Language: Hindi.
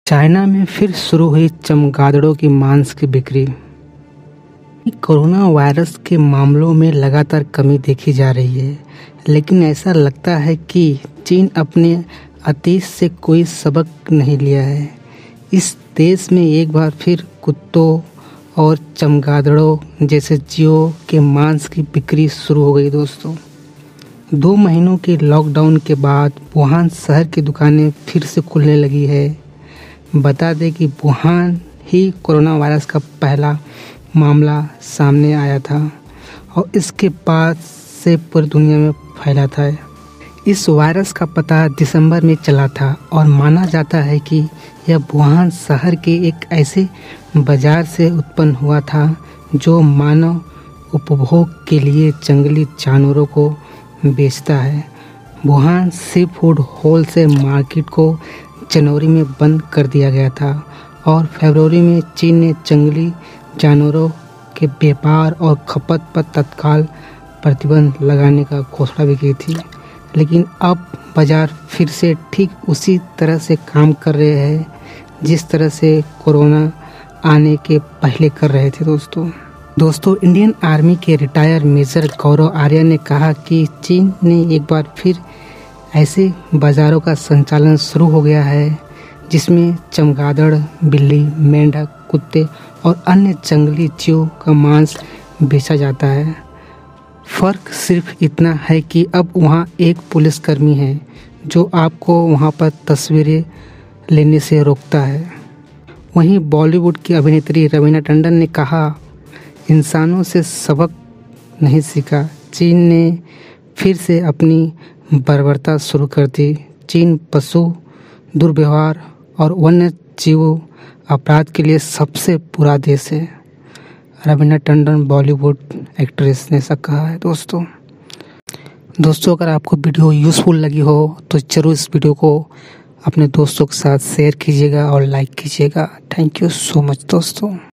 चाइना में फिर शुरू हुई चमगादड़ों की मांस की बिक्री। कोरोना वायरस के मामलों में लगातार कमी देखी जा रही है, लेकिन ऐसा लगता है कि चीन अपने अतीत से कोई सबक नहीं लिया है। इस देश में एक बार फिर कुत्तों और चमगादड़ों जैसे जीवों के मांस की बिक्री शुरू हो गई। दोस्तों, 2 महीनों के लॉकडाउन के बाद वुहान शहर की दुकानें फिर से खुलने लगी है। बता दें कि वुहान ही कोरोना वायरस का पहला मामला सामने आया था और इसके बाद से पूरी दुनिया में फैला था। इस वायरस का पता दिसंबर में चला था और माना जाता है कि यह वुहान शहर के एक ऐसे बाजार से उत्पन्न हुआ था जो मानव उपभोग के लिए जंगली जानवरों को बेचता है। Wuhan seafood wholesale market को जनवरी में बंद कर दिया गया था और फरवरी में चीन ने जंगली जानवरों के व्यापार और खपत पर तत्काल प्रतिबंध लगाने का घोषणा भी की थी। लेकिन अब बाजार फिर से ठीक उसी तरह से काम कर रहे हैं जिस तरह से कोरोना आने के पहले कर रहे थे। दोस्तों, इंडियन आर्मी के रिटायर मेजर गौरव आर्या ने कहा कि चीन ने एक बार फिर ऐसे बाज़ारों का संचालन शुरू हो गया है जिसमें चमगादड़, बिल्ली, मेंढक, कुत्ते और अन्य जंगली जीवों का मांस बेचा जाता है। फ़र्क सिर्फ इतना है कि अब वहाँ एक पुलिसकर्मी है जो आपको वहाँ पर तस्वीरें लेने से रोकता है। वहीं बॉलीवुड की अभिनेत्री रवीना टंडन ने कहा, इंसानों से सबक नहीं सीखा, चीन ने फिर से अपनी बर्बरता शुरू कर दी। चीन पशु दुर्व्यवहार और वन्य जीवों अपराध के लिए सबसे बुरा देश है। रवीना टंडन बॉलीवुड एक्ट्रेस ने ऐसा कहा है। दोस्तों, अगर आपको वीडियो यूज़फुल लगी हो तो ज़रूर इस वीडियो को अपने दोस्तों के साथ शेयर कीजिएगा और लाइक कीजिएगा। थैंक यू सो मच दोस्तों।